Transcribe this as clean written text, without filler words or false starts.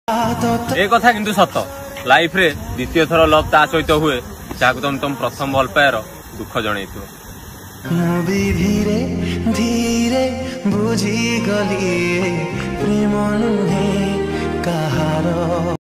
ए कथा किंतु सत लाइफ रे द्वितीय थर लव ता सहित हुए जहाँ तुम प्रथम भल पायर दुख जन धीरे धीरे बुझी गली प्रेम नुहे कहार।